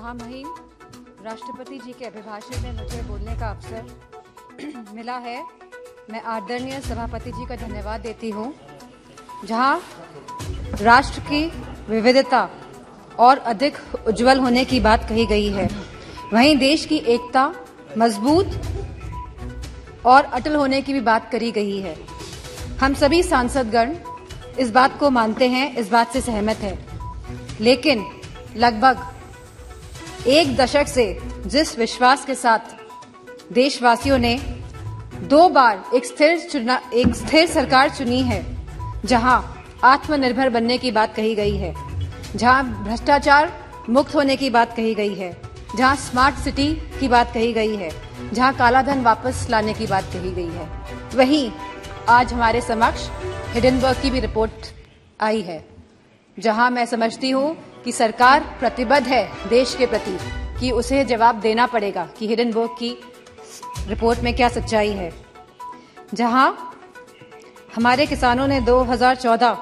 महामहिम राष्ट्रपति जी के अभिभाषण में मुझे बोलने का अवसर मिला है, मैं आदरणीय सभापति जी का धन्यवाद देती हूँ। जहाँ राष्ट्र की विविधता और अधिक उज्जवल होने की बात कही गई है, वहीं देश की एकता मजबूत और अटल होने की भी बात करी गई है। हम सभी सांसदगण इस बात को मानते हैं, इस बात से सहमत हैं। लेकिन लगभग एक दशक से जिस विश्वास के साथ देशवासियों ने 2 बार एक स्थिर सरकार चुनी है, जहां आत्मनिर्भर बनने की बात कही गई है, जहां भ्रष्टाचार मुक्त होने की बात कही गई है, जहां स्मार्ट सिटी की बात कही गई है, जहां कालाधन वापस लाने की बात कही गई है, वहीं आज हमारे समक्ष हिडेनबर्ग की भी रिपोर्ट आई है, जहां मैं समझती हूं कि सरकार प्रतिबद्ध है देश के प्रति कि उसे जवाब देना पड़ेगा कि हिडेनबर्ग की रिपोर्ट में क्या सच्चाई है। जहां हमारे किसानों ने 2014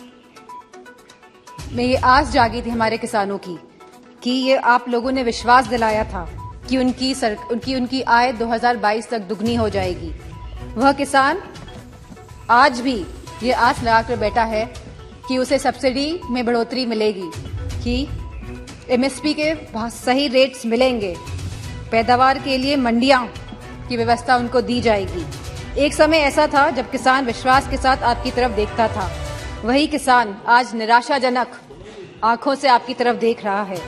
में ये आस जागी थी हमारे किसानों की कि ये आप लोगों ने विश्वास दिलाया था कि उनकी आय 2022 तक दुगनी हो जाएगी। वह किसान आज भी ये आस लगाकर बैठा है कि उसे सब्सिडी में बढ़ोतरी मिलेगी, कि एमएसपी के सही रेट्स मिलेंगे, पैदावार के लिए मंडियां की व्यवस्था उनको दी जाएगी। एक समय ऐसा था जब किसान विश्वास के साथ आपकी तरफ देखता था, वही किसान आज निराशाजनक आंखों से आपकी तरफ देख रहा है।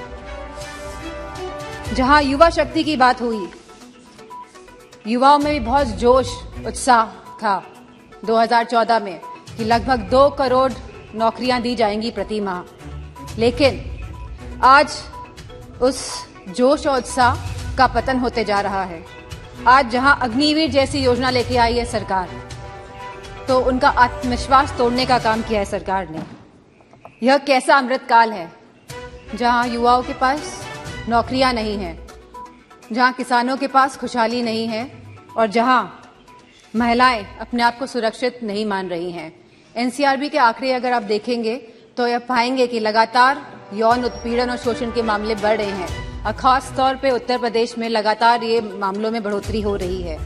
जहां युवा शक्ति की बात हुई, युवाओं में भी बहुत जोश उत्साह था 2014 में कि लगभग 2 करोड़ नौकरियां दी जाएंगी प्रति माह, लेकिन आज उस जोश और उत्साह का पतन होते जा रहा है। आज जहां अग्निवीर जैसी योजना लेके आई है सरकार, तो उनका आत्मविश्वास तोड़ने का काम किया है सरकार ने। यह कैसा अमृतकाल है जहां युवाओं के पास नौकरियां नहीं हैं, जहां किसानों के पास खुशहाली नहीं है और जहां महिलाएं अपने आप को सुरक्षित नहीं मान रही हैं। एनसीआरबी के आंकड़े अगर आप देखेंगे तो यह पाएंगे कि लगातार यौन उत्पीड़न और शोषण के मामले बढ़ रहे हैं और खास तौर पे उत्तर प्रदेश में लगातार ये मामलों में बढ़ोतरी हो रही है।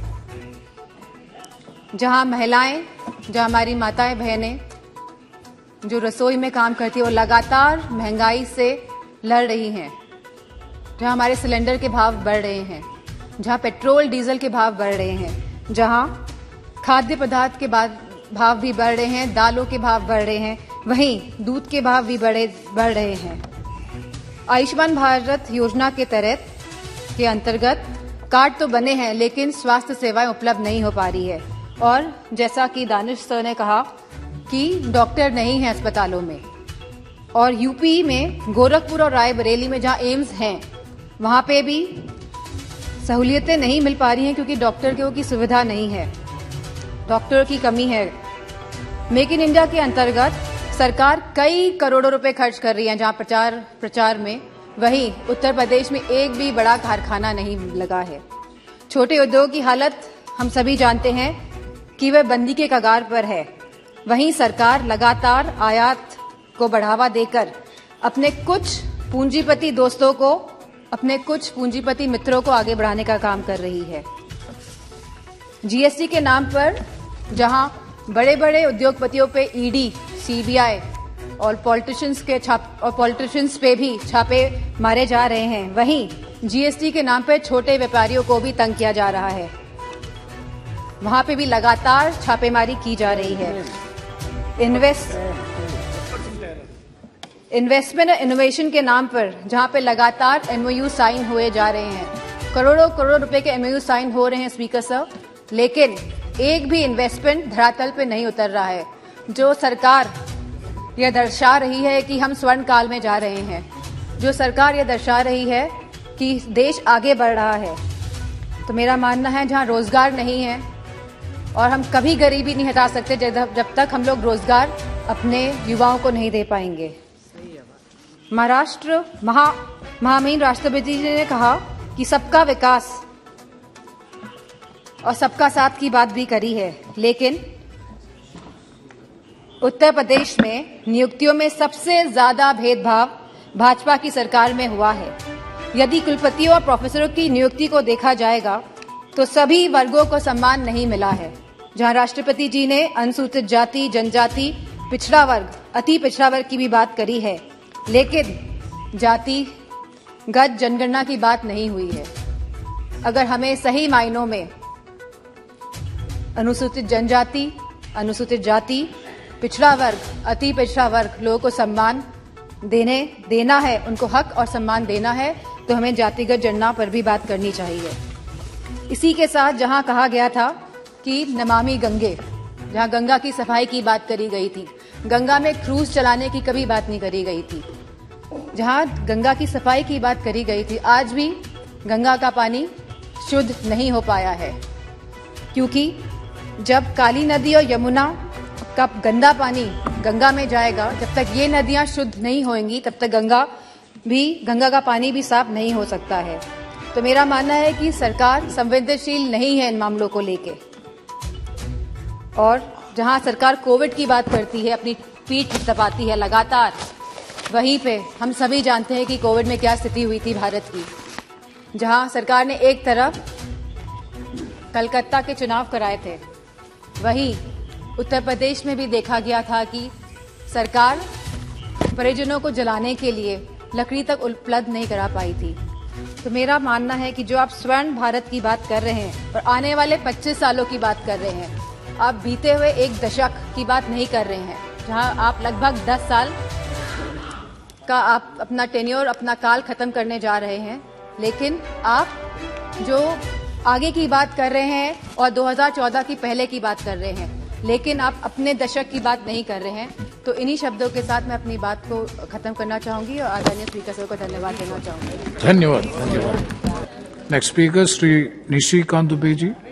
जहां महिलाएं, जहां हमारी माताएं बहनें जो रसोई में काम करती है वो लगातार महंगाई से लड़ रही हैं, जहां हमारे सिलेंडर के भाव बढ़ रहे हैं, जहां पेट्रोल डीजल के भाव बढ़ रहे हैं, जहां खाद्य पदार्थ के भाव भी बढ़ रहे हैं, दालों के भाव बढ़ रहे हैं, वहीं दूध के भाव भी बढ़ रहे हैं। आयुष्मान भारत योजना के तहत के अंतर्गत कार्ड तो बने हैं, लेकिन स्वास्थ्य सेवाएं उपलब्ध नहीं हो पा रही है। और जैसा कि दानिश सर ने कहा कि डॉक्टर नहीं है अस्पतालों में, और यूपी में गोरखपुर और रायबरेली में जहां एम्स हैं, वहां पे भी सहूलियतें नहीं मिल पा रही हैं क्योंकि डॉक्टर की सुविधा नहीं है, डॉक्टर की कमी है। मेक इन इंडिया के अंतर्गत सरकार कई करोड़ों रुपए खर्च कर रही है जहां प्रचार में, वहीं उत्तर प्रदेश में एक भी बड़ा कारखाना नहीं लगा है। छोटे उद्योग की हालत हम सभी जानते हैं कि वह बंदी के कगार पर है। वहीं सरकार लगातार आयात को बढ़ावा देकर अपने कुछ पूंजीपति दोस्तों को, अपने कुछ पूंजीपति मित्रों को आगे बढ़ाने का काम कर रही है। जीएसटी के नाम पर जहां बड़े बड़े उद्योगपतियों पे ईडी, सीबीआई और पॉलिटिशियंस पे भी छापे मारे जा रहे हैं, वहीं जीएसटी के नाम पे छोटे व्यापारियों को भी तंग किया जा रहा है। वहां पे भी लगातार छापेमारी की जा रही है। इन्वेस्टमेंट और इनोवेशन के नाम पर जहां पे लगातार एमओयू साइन हुए जा रहे हैं, करोड़ों करोड़ रुपए के एमओयू साइन हो रहे हैं स्पीकर सर, लेकिन एक भी इन्वेस्टमेंट धरातल पे नहीं उतर रहा है। जो सरकार यह दर्शा रही है कि हम स्वर्ण काल में जा रहे हैं, जो सरकार यह दर्शा रही है कि देश आगे बढ़ रहा है, तो मेरा मानना है जहां रोजगार नहीं है, और हम कभी गरीबी नहीं हटा सकते जब तक हम लोग रोजगार अपने युवाओं को नहीं दे पाएंगे। महाराष्ट्र महामहिम राष्ट्रपति जी ने कहा कि सबका विकास और सबका साथ की बात भी करी है, लेकिन उत्तर प्रदेश में नियुक्तियों में सबसे ज्यादा भेदभाव भाजपा की सरकार में हुआ है। यदि कुलपतियों और प्रोफेसरों की नियुक्ति को देखा जाएगा तो सभी वर्गों को सम्मान नहीं मिला है। जहां राष्ट्रपति जी ने अनुसूचित जाति, जनजाति, पिछड़ा वर्ग, अति पिछड़ा वर्ग की भी बात करी है, लेकिन जातिगत जनगणना की बात नहीं हुई है। अगर हमें सही मायनों में अनुसूचित जनजाति, अनुसूचित जाति, पिछड़ा वर्ग, अति पिछड़ा वर्ग लोगों को सम्मान देना है, उनको हक और सम्मान देना है, तो हमें जातिगत जनगणना पर भी बात करनी चाहिए। इसी के साथ जहां कहा गया था कि नमामि गंगे, जहां गंगा की सफाई की बात करी गई थी, गंगा में क्रूज चलाने की कभी बात नहीं करी गई थी। जहां गंगा की सफाई की बात करी गई थी, आज भी गंगा का पानी शुद्ध नहीं हो पाया है, क्योंकि जब काली नदी और यमुना का गंदा पानी गंगा में जाएगा, जब तक ये नदियां शुद्ध नहीं होंगी तब तक गंगा का पानी भी साफ नहीं हो सकता है। तो मेरा मानना है कि सरकार संवेदनशील नहीं है इन मामलों को लेके, और जहां सरकार कोविड की बात करती है, अपनी पीठ थपथपाती है लगातार, वहीं पे हम सभी जानते हैं कि कोविड में क्या स्थिति हुई थी भारत की। जहां सरकार ने एक तरफ कलकत्ता के चुनाव कराए थे, वहीं उत्तर प्रदेश में भी देखा गया था कि सरकार परिजनों को जलाने के लिए लकड़ी तक उपलब्ध नहीं करा पाई थी। तो मेरा मानना है कि जो आप स्वर्ण भारत की बात कर रहे हैं और आने वाले 25 सालों की बात कर रहे हैं, आप बीते हुए एक दशक की बात नहीं कर रहे हैं, जहां आप लगभग 10 साल का आप अपना टेन्योर, अपना काल खत्म करने जा रहे हैं। लेकिन आप जो आगे की बात कर रहे हैं और 2014 की पहले की बात कर रहे हैं, लेकिन आप अपने दशक की बात नहीं कर रहे हैं। तो इन्हीं शब्दों के साथ मैं अपनी बात को खत्म करना चाहूंगी और आदरणीय स्पीकर साहब को धन्यवाद देना चाहूंगी। धन्यवाद। नेक्स्ट स्पीकर श्री निशिकांत दुबे जी।